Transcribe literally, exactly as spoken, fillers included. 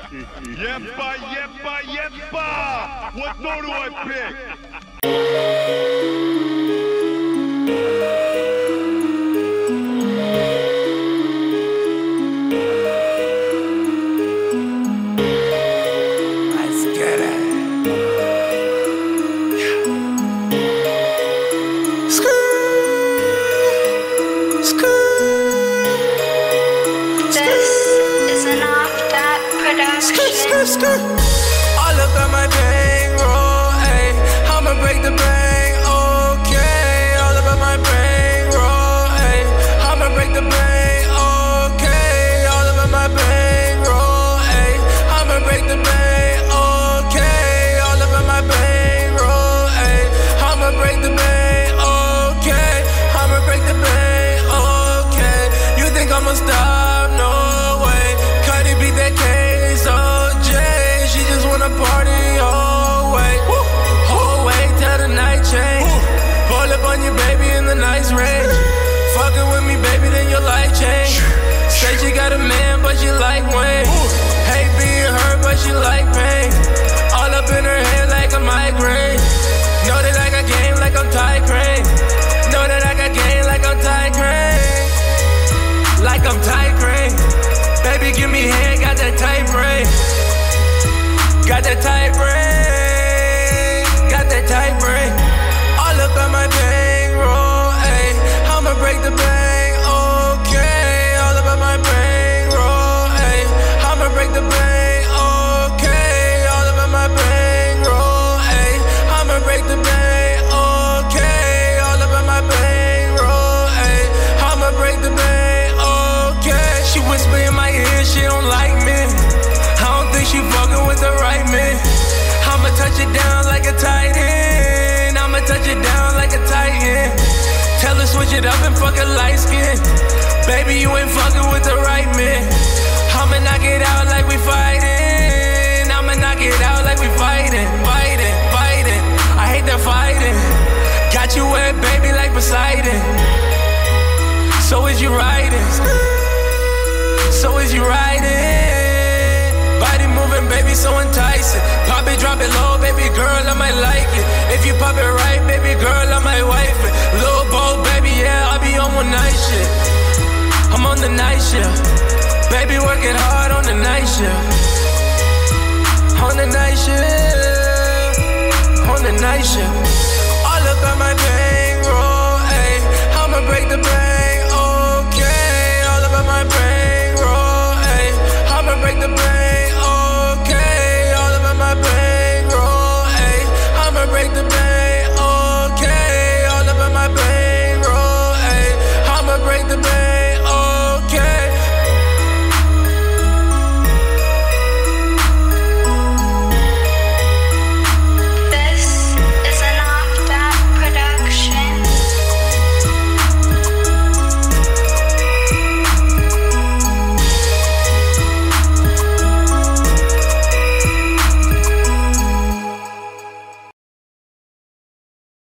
Yepa, yepa, yepa! What door do I pick? All up at my bankroll, ayy. I'ma break the bank, okay. All up at my bankroll, ayy. I'ma break the bank, okay. All up at my bankroll, ayy. I'ma break the bank, okay. All up at my bankroll, ayy. I'ma break the bank, okay. I'ma break the bank, okay. You think I'ma stop? No way. Cardi beat that case, oh. She just wanna party all way, whole way till the night change. Pull up on you, baby, in the nice range. Fucking with me, baby, then your life change. Say she got a man, but she like Wayne. Hate being hurt, but she like pain. All up in her head like a migraine. Know that I got game like I'm Ty Crane. Know that I got game like I'm Ty Crane. Like I'm Ty Crane. Baby, give me head, got that tight brain. Got that tight brain, got that tight brain. All up at my bankroll, ayy. I'ma break the bank, okay. All up at my bankroll, ayy. I'ma break the bank, okay. All up at my bankroll, ayy. I'ma break the bank, okay. All up at my bankroll, ayy. I'ma break the bank, okay. She whisper in my ear, she don't like me. I don't think she fucking with the right man. I'ma touch it down like a tight end. I'ma touch it down like a tight end. Tell her switch it up and fuck a light skin. Baby, you ain't fucking with the right man. I'ma knock it out like we fighting. I'ma knock it out like we fighting. Fighting, fighting. I hate the fighting. Got you wet, baby, like Poseidon. So is you riding? So is you riding? Body moving, baby, so enticing. Pop it, drop it low, baby girl, I might like it. If you pop it right, baby girl, I might wife it. Lil' Bo, baby, yeah, I be on one night shift. I'm on the night shift. Baby, working hard on the night shift. On the night shift. On the night shift. All up at my bankroll, ayy. I'ma break the bank, okay. All up at my bankroll, ayy. I'ma break the bank.